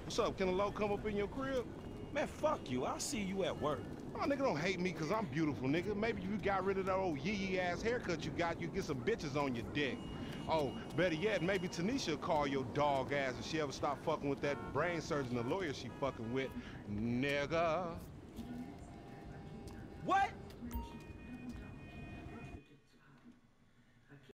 What's up? Can a low come up in your crib? Man, fuck you. I'll see you at work. Oh, nigga, don't hate me because I'm beautiful, nigga. Maybe if you got rid of that old yee-yee-ass haircut you got, you get some bitches on your dick. Oh, better yet, maybe Tanisha will call your dog ass if she ever stop fucking with that brain surgeon, the lawyer she fucking with. Nigga. What?